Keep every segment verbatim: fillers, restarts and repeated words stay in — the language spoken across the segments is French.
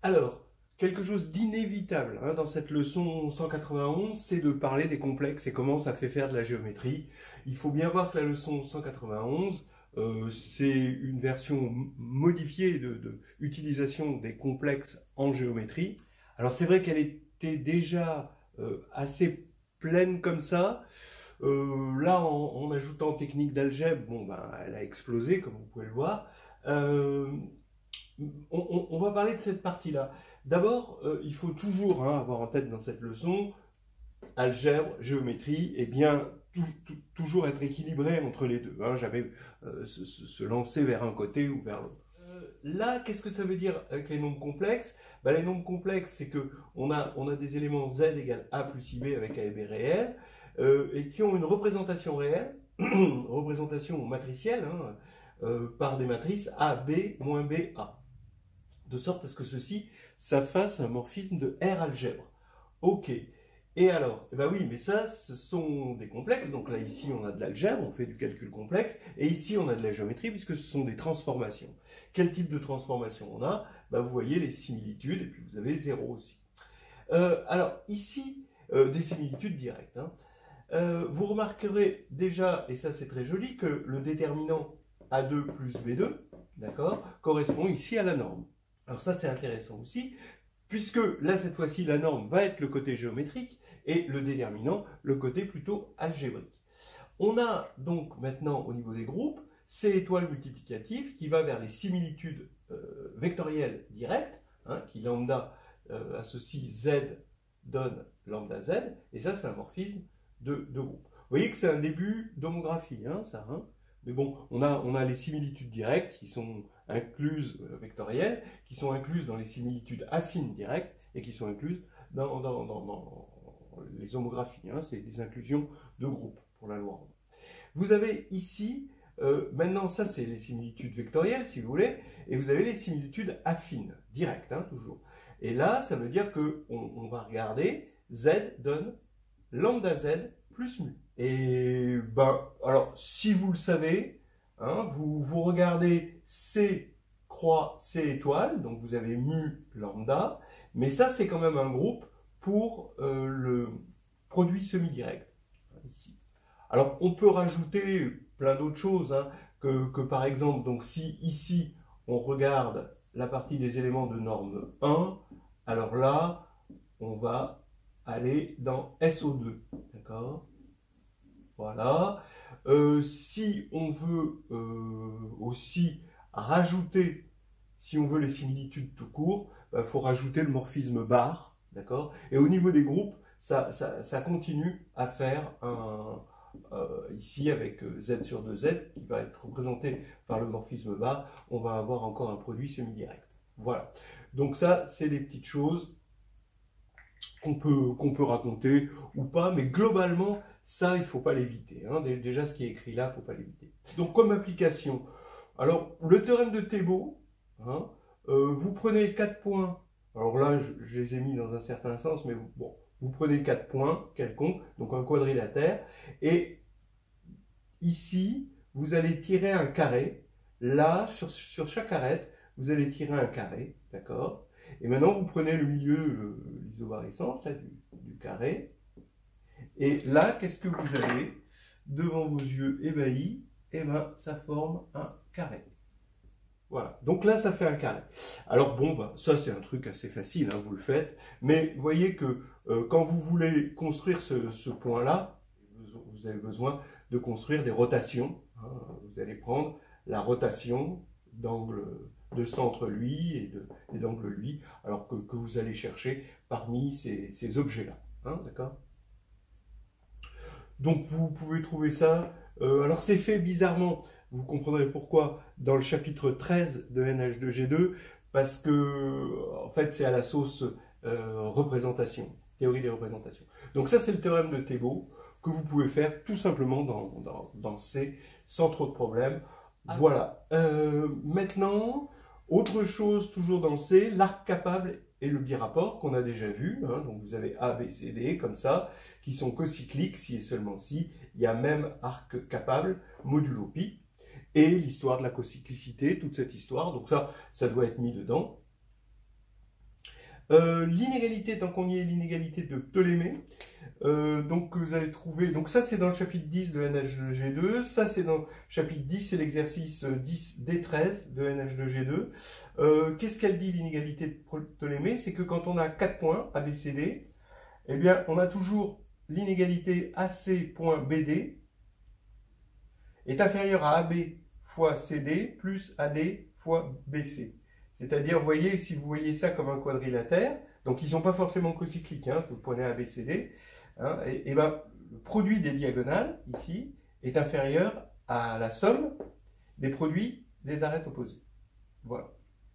Alors, quelque chose d'inévitable hein, dans cette leçon cent quatre-vingt-onze, c'est de parler des complexes et comment ça fait faire de la géométrie. Il faut bien voir que la leçon cent quatre-vingt-onze, euh, c'est une version modifiée de, de utilisation des complexes en géométrie. Alors c'est vrai qu'elle était déjà euh, assez pleine comme ça. Euh, là, en, en ajoutant technique d'algèbre, bon, ben, elle a explosé, comme vous pouvez le voir. Euh, On, on, on va parler de cette partie-là. D'abord, euh, il faut toujours hein, avoir en tête dans cette leçon, algèbre, géométrie, et bien tout, tout, toujours être équilibré entre les deux. Hein, jamais euh, se, se lancer vers un côté ou vers l'autre. Euh, là, qu'est-ce que ça veut dire avec les nombres complexes? Ben, les nombres complexes, c'est qu'on a, on a des éléments z égale a plus ib avec a et b réels, euh, et qui ont une représentation réelle, représentation matricielle, hein, euh, par des matrices a, b, moins b, a. De sorte à ce que ceci, ça fasse un morphisme de R algèbre. Ok. Et alors, eh ben oui, mais ça, ce sont des complexes. Donc là, ici, on a de l'algèbre, on fait du calcul complexe. Et ici, on a de la géométrie, puisque ce sont des transformations. Quel type de transformation on a? Ben, vous voyez les similitudes, et puis vous avez zéro aussi. Euh, alors, ici, euh, des similitudes directes. Hein. Euh, vous remarquerez déjà, et ça c'est très joli, que le déterminant A deux plus B deux, d'accord, correspond ici à la norme. Alors ça, c'est intéressant aussi, puisque là, cette fois-ci, la norme va être le côté géométrique et le déterminant, le côté plutôt algébrique. On a donc maintenant, au niveau des groupes, C étoile multiplicatif qui va vers les similitudes euh, vectorielles directes, hein, qui lambda euh, associe Z donne lambda Z, et ça, c'est un morphisme de, de groupe. Vous voyez que c'est un début d'homographie, hein, ça, hein. Mais bon, on a, on a les similitudes directes qui sont incluses euh, vectorielles, qui sont incluses dans les similitudes affines directes et qui sont incluses dans, dans, dans, dans les homographies. Hein, c'est des inclusions de groupe pour la loi. Vous avez ici, euh, maintenant ça c'est les similitudes vectorielles si vous voulez, et vous avez les similitudes affines, directes hein, toujours. Et là, ça veut dire qu'on on va regarder, Z donne lambda Z plus mu. Et ben, alors, si vous le savez, hein, vous, vous regardez C croix C étoile, donc vous avez mu lambda, mais ça c'est quand même un groupe pour euh, le produit semi-direct, ici. Alors, on peut rajouter plein d'autres choses, hein, que, que par exemple, donc si ici on regarde la partie des éléments de norme un, alors là, on va aller dans S O deux, d'accord? Voilà. Euh, si on veut euh, aussi rajouter, si on veut les similitudes tout court, il bah, faut rajouter le morphisme bar, d'accord? Et au niveau des groupes, ça, ça, ça continue à faire un, euh, ici avec Z sur deux Z, qui va être représenté par le morphisme bar, on va avoir encore un produit semi-direct. Voilà. Donc ça, c'est des petites choses qu'on peut, qu'on peut raconter ou pas, mais globalement, ça, il ne faut pas l'éviter. Hein. Déjà, ce qui est écrit là, il ne faut pas l'éviter. Donc, comme application, alors, le théorème de Thébault, hein, euh, vous prenez quatre points, alors là, je, je les ai mis dans un certain sens, mais bon, vous prenez quatre points quelconques, donc un quadrilatère, et ici, vous allez tirer un carré, là, sur, sur chaque arête, vous allez tirer un carré, d'accord? Et maintenant, vous prenez le milieu, l'isobarycence du, du carré. Et là, qu'est-ce que vous avez devant vos yeux ébahis? Eh bien, ça forme un carré. Voilà. Donc là, ça fait un carré. Alors bon, bah, ça, c'est un truc assez facile, hein, vous le faites. Mais vous voyez que euh, quand vous voulez construire ce, ce point-là, vous avez besoin de construire des rotations. Hein. Vous allez prendre la rotation d'angle de centre lui et d'angle lui, alors que, que vous allez chercher parmi ces, ces objets-là. Hein, d'accord? Donc vous pouvez trouver ça. Euh, alors c'est fait bizarrement, vous comprendrez pourquoi, dans le chapitre treize de N H deux G deux, parce que en fait c'est à la sauce euh, représentation, théorie des représentations. Donc ça c'est le théorème de Thébault que vous pouvez faire tout simplement dans, dans, dans C sans trop de problèmes. Ah. Voilà. Euh, maintenant, autre chose toujours dans C, l'arc capable et le birapport qu'on a déjà vu. Hein, donc vous avez A, B, C, D comme ça, qui sont cocycliques si et seulement si. Il y a même arc capable modulo pi. Et l'histoire de la cocyclicité, toute cette histoire. Donc ça, ça doit être mis dedans. Euh, l'inégalité, tant qu'on y est, l'inégalité de Ptolémée. Euh, donc vous allez trouver, donc ça c'est dans le chapitre dix de N H deux G deux, ça c'est dans le chapitre dix, c'est l'exercice dix D treize de N H deux G deux. Euh, Qu'est-ce qu'elle dit l'inégalité de Ptolémée? C'est que quand on a quatre points, A, B, C, D, eh bien on a toujours l'inégalité A C point B D est inférieure à A B fois C D plus A D fois B C. C'est-à-dire, vous voyez, si vous voyez ça comme un quadrilatère, donc ils ne sont pas forcément cocycliques, hein, vous prenez A B C D, hein, et, et ben, le produit des diagonales, ici, est inférieur à la somme des produits des arêtes opposées. Voilà.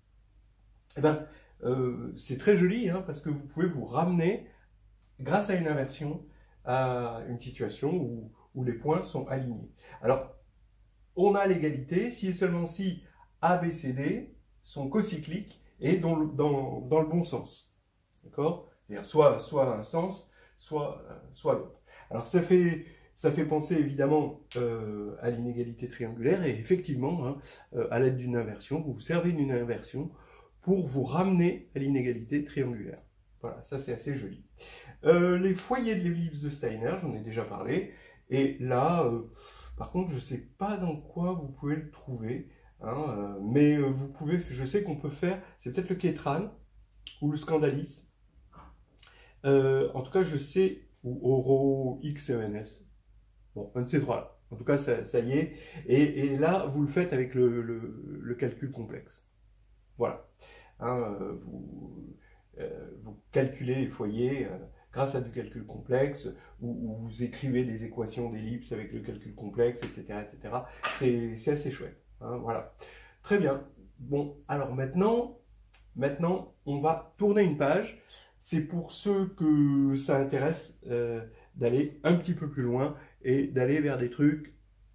Et ben, euh, c'est très joli, hein, parce que vous pouvez vous ramener, grâce à une inversion, à une situation où, où les points sont alignés. Alors, on a l'égalité si et seulement si A, B, C, D sont cocycliques et dans le, dans, dans le bon sens. D'accord? C'est-à-dire soit, soit un sens, soit, soit l'autre. Alors ça fait, ça fait penser évidemment euh, à l'inégalité triangulaire et effectivement, hein, euh, à l'aide d'une inversion, vous vous servez d'une inversion pour vous ramener à l'inégalité triangulaire. Voilà, ça c'est assez joli. Euh, les foyers de l'ellipse de Steiner, j'en ai déjà parlé, et là, euh, par contre, je ne sais pas dans quoi vous pouvez le trouver. Hein, euh, mais euh, vous pouvez, je sais qu'on peut faire, c'est peut-être le Kétran ou le Scandalis. Euh, en tout cas, je sais, ou Oro X M N S. Bon, un de ces trois-là. En tout cas, ça, ça y est. Et, et là, vous le faites avec le, le, le calcul complexe. Voilà. Hein, euh, vous, euh, vous calculez les foyers euh, grâce à du calcul complexe, ou, ou vous écrivez des équations d'ellipse avec le calcul complexe, et cetera, et cetera. C'est assez chouette. Hein, voilà. Très bien. Bon, alors maintenant, maintenant, on va tourner une page. C'est pour ceux que ça intéresse euh, d'aller un petit peu plus loin et d'aller vers des trucs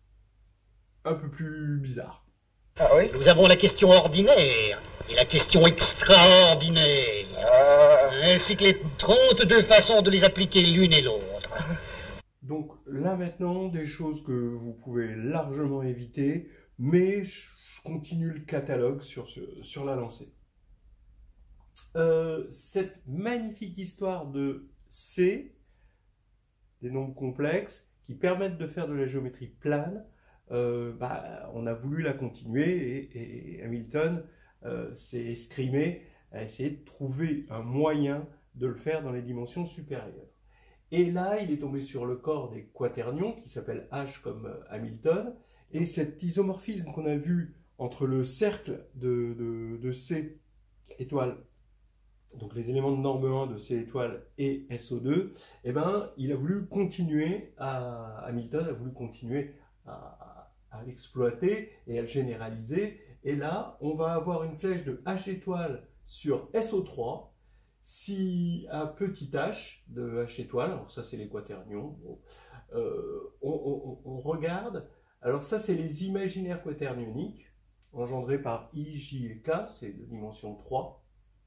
un peu plus bizarres. Ah oui? Nous avons la question ordinaire et la question extraordinaire, Ah. ainsi que les trente-deux façons de les appliquer l'une et l'autre. Donc là maintenant, des choses que vous pouvez largement éviter, mais je continue le catalogue sur, sur la lancée. Euh, cette magnifique histoire de C, des nombres complexes, qui permettent de faire de la géométrie plane, euh, bah, on a voulu la continuer et, et Hamilton euh, s'est escrimé à essayer de trouver un moyen de le faire dans les dimensions supérieures. Et là, il est tombé sur le corps des quaternions, qui s'appelle H comme Hamilton, et cet isomorphisme qu'on a vu entre le cercle de, de, de C étoile, donc les éléments de norme un de C étoile et S O deux, eh ben, il a voulu continuer à, Hamilton a voulu continuer à, à, à l'exploiter et à le généraliser. Et là, on va avoir une flèche de H étoile sur S O trois, si à petit h de H étoile, alors ça c'est les quaternions, bon, euh, on, on, on regarde, alors ça c'est les imaginaires quaternioniques, engendrés par I, J et K, c'est de dimension trois,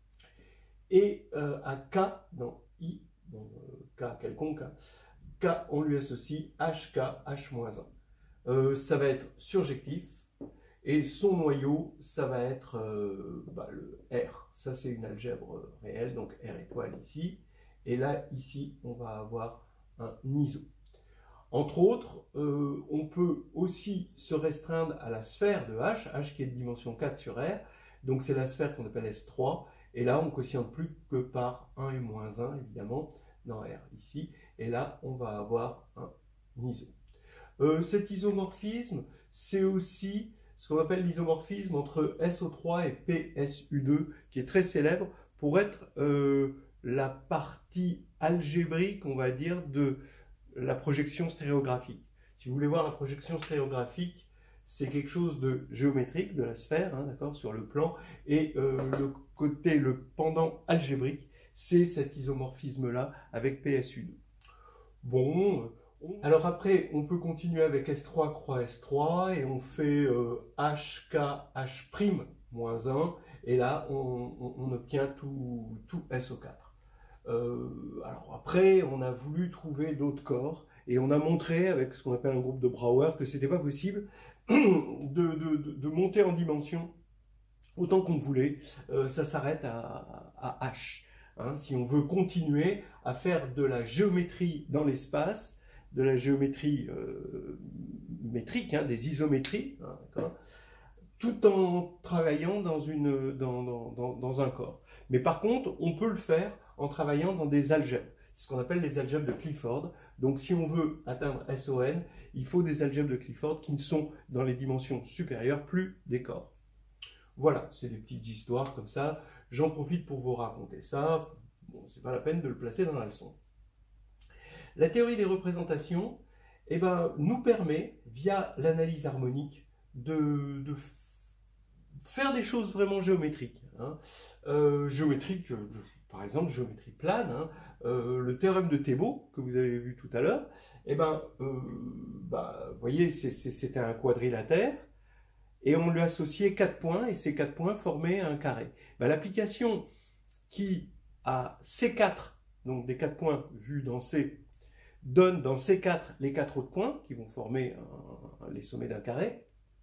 et euh, à K, dans I, donc, euh, K quelconque, hein, K on lui associe H K, H moins un. Euh, ça va être surjectif, et son noyau, ça va être euh, bah, le R. Ça, c'est une algèbre réelle, donc R étoile ici. Et là, ici, on va avoir un iso. Entre autres, euh, on peut aussi se restreindre à la sphère de H, H qui est de dimension quatre sur R. Donc, c'est la sphère qu'on appelle S trois. Et là, on ne quotiente plus que par un et moins un, évidemment, dans R, ici. Et là, on va avoir un iso. Euh, cet isomorphisme, c'est aussi ce qu'on appelle l'isomorphisme entre S O trois et P S U deux, qui est très célèbre pour être euh, la partie algébrique, on va dire, de la projection stéréographique. Si vous voulez voir la projection stéréographique, c'est quelque chose de géométrique, de la sphère, hein, d'accord, sur le plan, et euh, le côté, le pendant algébrique, c'est cet isomorphisme-là avec P S U deux. Bon... Alors après, on peut continuer avec S trois croix S trois et on fait euh, H K H' moins un et là on, on, on obtient tout, tout S O quatre. Euh, alors après, on a voulu trouver d'autres corps et on a montré avec ce qu'on appelle un groupe de Brouwer que c'était pas possible de, de, de, de monter en dimension autant qu'on voulait. Euh, ça s'arrête à, à H. hein, si on veut continuer à faire de la géométrie dans l'espace, de la géométrie euh, métrique, hein, des isométries, hein, tout en travaillant dans, une, dans, dans, dans, dans un corps. Mais par contre, on peut le faire en travaillant dans des algèbres. C'est ce qu'on appelle les algèbres de Clifford. Donc si on veut atteindre S O N, il faut des algèbres de Clifford qui ne sont dans les dimensions supérieures plus des corps. Voilà, c'est des petites histoires comme ça. J'en profite pour vous raconter ça. Bon, c'est pas la peine de le placer dans la leçon. La théorie des représentations eh ben, nous permet, via l'analyse harmonique, de, de faire des choses vraiment géométriques. Hein. Euh, géométriques, par exemple, géométrie plane, hein. euh, le théorème de Thébault, que vous avez vu tout à l'heure, eh ben, euh, bah, vous voyez, c'était un quadrilatère, et on lui associait quatre points, et ces quatre points formaient un carré. Ben, l'application qui a C quatre, donc des quatre points vus dans C, donne dans C quatre les quatre autres points, qui vont former un, un, les sommets d'un carré.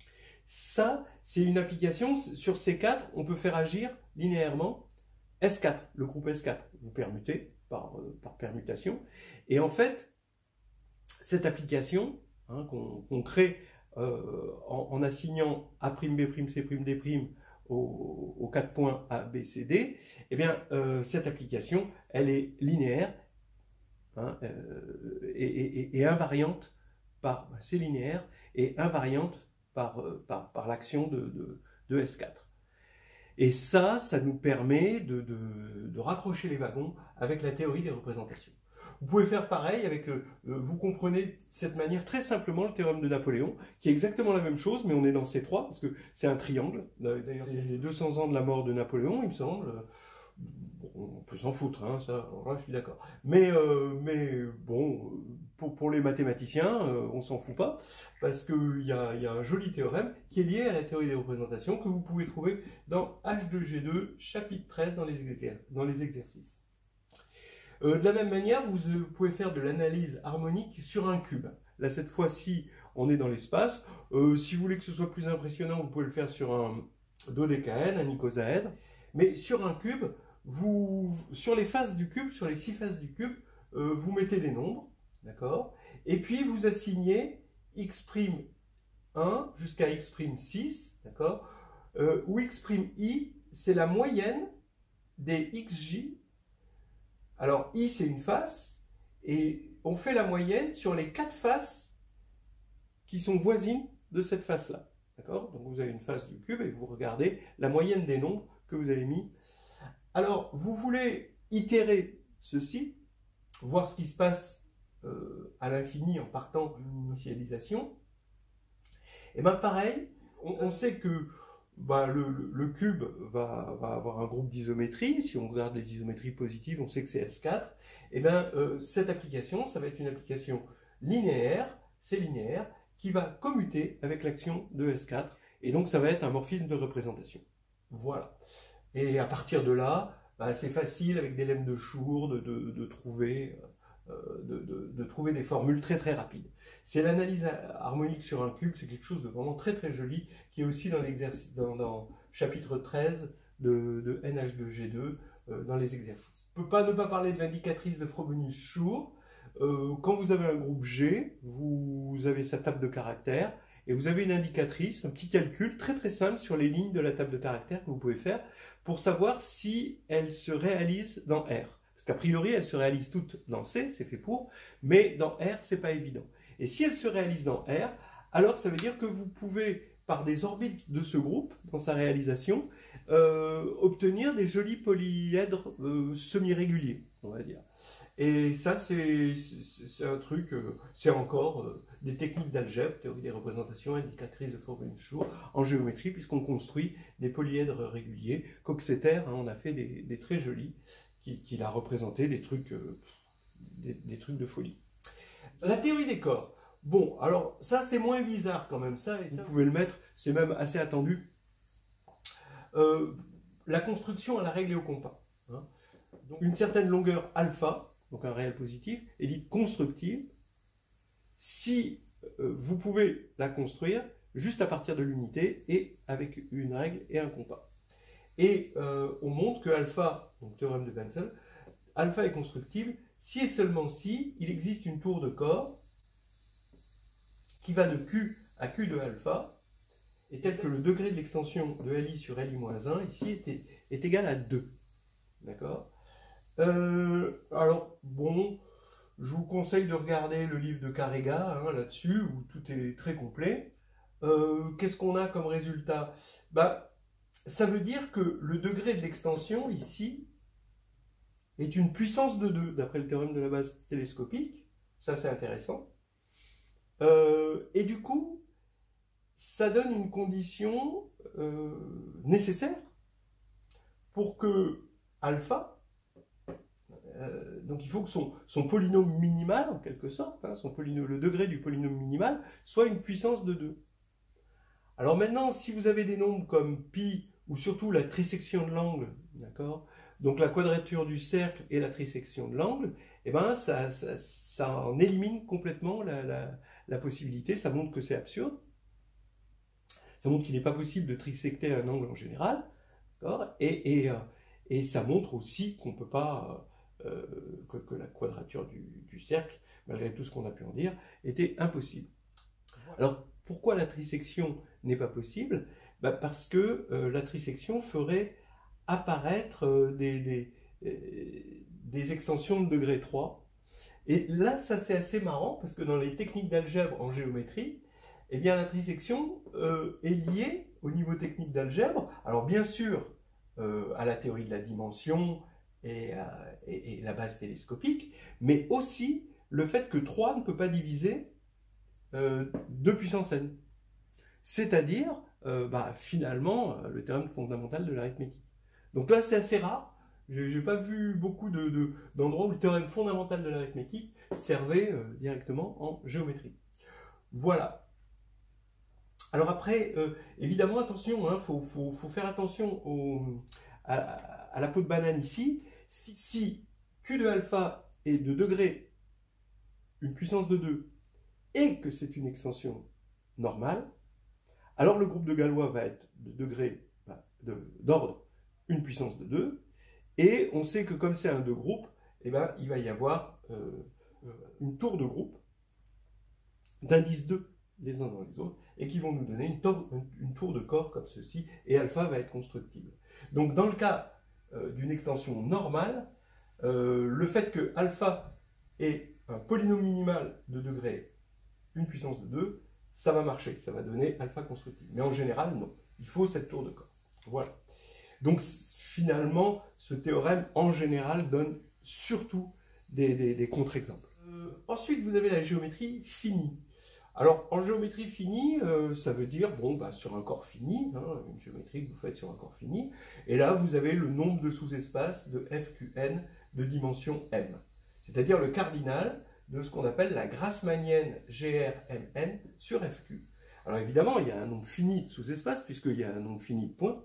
Ça, c'est une application, sur C quatre, on peut faire agir linéairement S quatre, le groupe S quatre. Vous permutez par, euh, par permutation. Et en fait, cette application hein, qu'on qu'on crée euh, en, en assignant A', B', C', D' aux, aux quatre points A, B, C, D, eh bien, euh, cette application, elle est linéaire hein, euh, et, et, et invariante par, ben, c'est linéaire et invariante par, par, par l'action de, de, de S quatre. Et ça, ça nous permet de, de, de raccrocher les wagons avec la théorie des représentations. Vous pouvez faire pareil avec, le, vous comprenez de cette manière très simplement le théorème de Napoléon, qui est exactement la même chose, mais on est dans C trois, parce que c'est un triangle. D'ailleurs, c'est les deux cents ans de la mort de Napoléon, il me semble. Bon, on peut s'en foutre, hein, ça, là, je suis d'accord. Mais, euh, mais bon, pour, pour les mathématiciens, euh, on s'en fout pas, parce qu'il y a, y a un joli théorème qui est lié à la théorie des représentations que vous pouvez trouver dans H deux G deux, chapitre treize, dans les, exer dans les exercices. Euh, de la même manière, vous, vous pouvez faire de l'analyse harmonique sur un cube. Là, cette fois-ci, on est dans l'espace. Euh, si vous voulez que ce soit plus impressionnant, vous pouvez le faire sur un dodécaèdre, un icosaèdre. Mais sur un cube, vous, sur les faces du cube, sur les six faces du cube, euh, vous mettez des nombres, d'accord? Et puis vous assignez x' un jusqu'à x' six, d'accord? Euh, où x' i, c'est la moyenne des xj. Alors i, c'est une face, et on fait la moyenne sur les quatre faces qui sont voisines de cette face-là, d'accord? Donc vous avez une face du cube et vous regardez la moyenne des nombres que vous avez mis. Alors, vous voulez itérer ceci, voir ce qui se passe euh, à l'infini en partant d'une initialisation. Et bien pareil, on, on sait que bah, le, le cube va, va avoir un groupe d'isométrie. Si on regarde les isométries positives, on sait que c'est S quatre. Et bien euh, cette application, ça va être une application linéaire, c'est linéaire, qui va commuter avec l'action de S quatre. Et donc ça va être un morphisme de représentation. Voilà. Et à partir de là, bah, c'est facile avec des lemmes de Schur de, de, de, trouver, euh, de, de, de trouver des formules très très rapides. C'est l'analyse harmonique sur un cube, c'est quelque chose de vraiment très très joli, qui est aussi dans l'exercice, dans, dans chapitre treize de, de N H deux G deux, euh, dans les exercices. On ne peut pas ne pas parler de l'indicatrice de Frobenius-Schur. Euh, quand vous avez un groupe G, vous avez sa table de caractères, et vous avez une indicatrice, un petit calcul très très simple sur les lignes de la table de caractères que vous pouvez faire pour savoir si elles se réalisent dans R. Parce qu'a priori, elles se réalisent toutes dans C, c'est fait pour, mais dans R, c'est pas évident. Et si elles se réalisent dans R, alors ça veut dire que vous pouvez, par des orbites de ce groupe, dans sa réalisation, euh, obtenir des jolis polyèdres euh, semi-réguliers, on va dire. Et ça, c'est un truc, euh, c'est encore euh, des techniques d'algèbre, théorie des représentations, indicatrice de Frobenius-Schur, en géométrie, puisqu'on construit des polyèdres réguliers. Coxeter, hein, on a fait des, des très jolis, qui, qui l'a représenté, des trucs, euh, des, des trucs de folie. La théorie des corps. Bon, alors ça, c'est moins bizarre quand même, ça, et ça, vous pouvez le mettre, c'est même assez attendu. Euh, la construction à la règle et au compas. Hein. Donc, une certaine longueur alpha, donc un réel positif, est dite constructive si euh, vous pouvez la construire juste à partir de l'unité et avec une règle et un compas. Et euh, on montre que alpha, donc théorème de Bensel, alpha est constructible si et seulement si il existe une tour de Corr qui va de Q à Q de alpha, et tel que le degré de l'extension de Li sur Li moins un, ici, est, est égal à deux. D'accord euh, Alors, bon, je vous conseille de regarder le livre de Carrega, hein, là-dessus, où tout est très complet. Euh, Qu'est-ce qu'on a comme résultat? bah, Ça veut dire que le degré de l'extension, ici, est une puissance de deux, d'après le théorème de la base télescopique. Ça, c'est intéressant. Euh, et du coup, ça donne une condition euh, nécessaire pour que alpha, euh, donc il faut que son, son polynôme minimal, en quelque sorte, hein, son polynôme, le degré du polynôme minimal, soit une puissance de deux. Alors maintenant, si vous avez des nombres comme pi, ou surtout la trisection de l'angle, d'accord, donc la quadrature du cercle et la trisection de l'angle, eh ben ça, ça, ça en élimine complètement la, la, la possibilité, ça montre que c'est absurde. Ça montre qu'il n'est pas possible de trisecter un angle en général, et, et, et ça montre aussi qu'on ne peut pas, euh, que, que la quadrature du, du cercle, malgré tout ce qu'on a pu en dire, était impossible. Alors, pourquoi la trisection n'est pas possible? bah Parce que euh, la trisection ferait apparaître euh, des, des, euh, des extensions de degré trois. Et là, ça c'est assez marrant, parce que dans les techniques d'algèbre en géométrie, eh bien, la trisection euh, est liée au niveau technique d'algèbre, alors bien sûr euh, à la théorie de la dimension et, à, et, et la base télescopique, mais aussi le fait que trois ne peut pas diviser euh, deux puissance n. C'est-à-dire, euh, bah, finalement, le théorème fondamental de l'arithmétique. Donc là, c'est assez rare. Je n'ai pas vu beaucoup d'endroits de, de, où le théorème fondamental de l'arithmétique servait euh, directement en géométrie. Voilà. Alors après, euh, évidemment, attention, il hein, faut, faut, faut faire attention au, à, à la peau de banane ici. Si, si Q de alpha est de degré, une puissance de deux, et que c'est une extension normale, alors le groupe de Galois va être de degré, d'ordre, une puissance de deux, et on sait que comme c'est un deux groupes, eh ben, il va y avoir euh, une tour de groupe d'indice deux les uns dans les autres, et qui vont nous donner une tour, une tour de Corr comme ceci, et alpha va être constructible. Donc dans le cas euh, d'une extension normale, euh, le fait que alpha ait un polynôme minimal de degré, une puissance de deux, ça va marcher, ça va donner alpha constructible. Mais en général, non. Il faut cette tour de Corr. Voilà. Donc finalement, ce théorème, en général, donne surtout des, des, des contre-exemples. Euh, ensuite, vous avez la géométrie finie. Alors, en géométrie finie, euh, ça veut dire, bon, bah, sur un corps fini, hein, une géométrie que vous faites sur un corps fini, et là, vous avez le nombre de sous-espaces de F Q N de dimension M, c'est-à-dire le cardinal de ce qu'on appelle la grassmannienne G R M N sur F Q. Alors évidemment, il y a un nombre fini de sous-espaces, puisqu'il y a un nombre fini de points.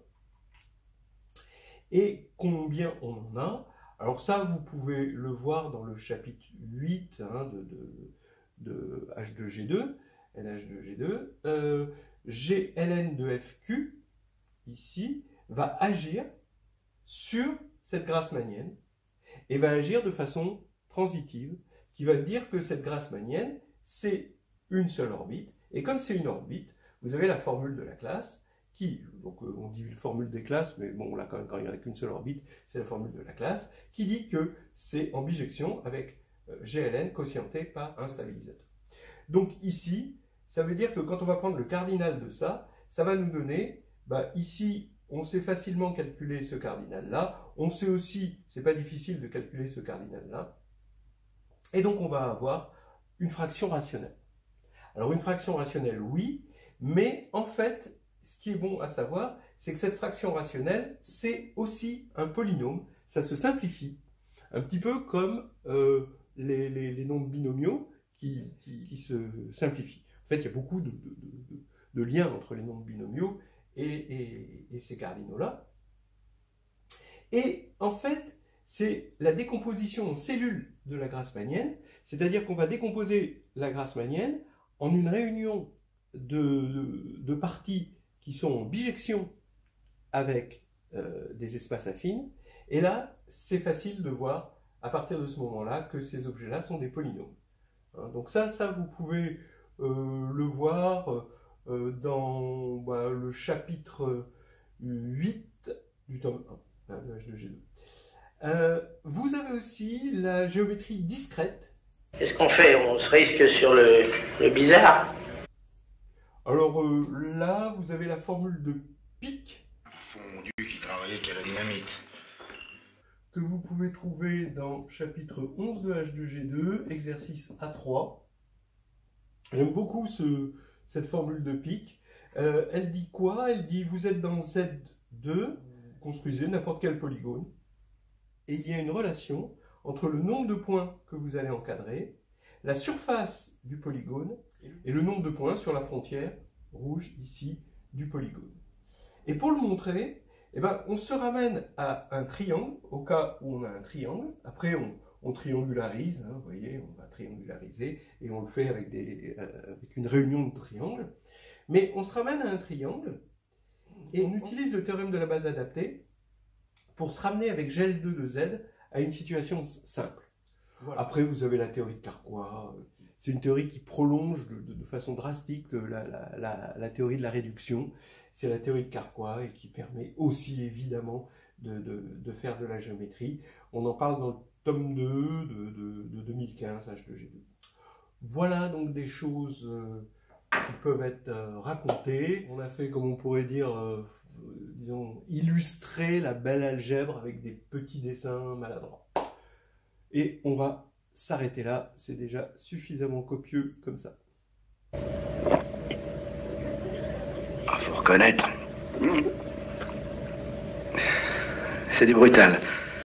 Et combien on en a? Alors ça, vous pouvez le voir dans le chapitre huit hein, de... de de H deux G deux, L H deux G deux, euh, G Ln de F Q, ici, va agir sur cette grassmannienne et va agir de façon transitive, ce qui va dire que cette grassmannienne, c'est une seule orbite, et comme c'est une orbite, vous avez la formule de la classe, qui, donc on dit la formule des classes, mais bon, là, quand, quand il n'y en a qu'une seule orbite, c'est la formule de la classe, qui dit que c'est en bijection avec G Ln quotienté par un stabilisateur. Donc ici, ça veut dire que quand on va prendre le cardinal de ça, ça va nous donner, bah, ici, on sait facilement calculer ce cardinal-là, on sait aussi, c'est pas difficile de calculer ce cardinal-là, et donc on va avoir une fraction rationnelle. Alors une fraction rationnelle, oui, mais en fait, ce qui est bon à savoir, c'est que cette fraction rationnelle, c'est aussi un polynôme, ça se simplifie, un petit peu comme... Euh, Les, les, les nombres binomiaux qui, qui, qui se simplifient. En fait, il y a beaucoup de, de, de, de liens entre les nombres binomiaux et, et, et ces cardinaux-là. Et en fait, c'est la décomposition en cellules de la grassmannienne, c'est-à-dire qu'on va décomposer la grassmannienne en une réunion de, de, de parties qui sont en bijection avec euh, des espaces affines. Et là, c'est facile de voir, à partir de ce moment-là, que ces objets-là sont des polynômes. Hein, donc ça, ça vous pouvez euh, le voir euh, dans bah, le chapitre huit du tome un, hein, de H deux G deux. Euh, vous avez aussi la géométrie discrète. Qu'est-ce qu'on fait? On se risque sur le, le bizarre? Alors euh, là, vous avez la formule de pic. Fondu qui travaillait qu'à la dynamite. Que vous pouvez trouver dans chapitre onze de H deux G deux, exercice A trois. J'aime beaucoup ce, cette formule de pic. Euh, elle dit quoi? Elle dit vous êtes dans Z deux, construisez n'importe quel polygone, et il y a une relation entre le nombre de points que vous allez encadrer, la surface du polygone, et le nombre de points sur la frontière rouge ici du polygone. Et pour le montrer, eh ben, on se ramène à un triangle, au cas où on a un triangle. Après, on, on triangularise, hein, vous voyez, on va triangulariser, et on le fait avec, des, euh, avec une réunion de triangles. Mais on se ramène à un triangle, et on utilise le théorème de la base adaptée pour se ramener avec G L deux de Z à une situation simple. Voilà. Après, vous avez la théorie de Carquois. C'est une théorie qui prolonge de, de, de façon drastique la, la, la, la théorie de la réduction. C'est la théorie de Carquois et qui permet aussi évidemment de, de, de faire de la géométrie. On en parle dans le tome deux de, de, de deux mille quinze, H deux G deux. Voilà donc des choses euh, qui peuvent être euh, racontées. On a fait, comme on pourrait dire, euh, disons, illustrer la belle algèbre avec des petits dessins maladroits. Et on va s'arrêter là, c'est déjà suffisamment copieux comme ça. Ah, faut reconnaître. C'est du brutal.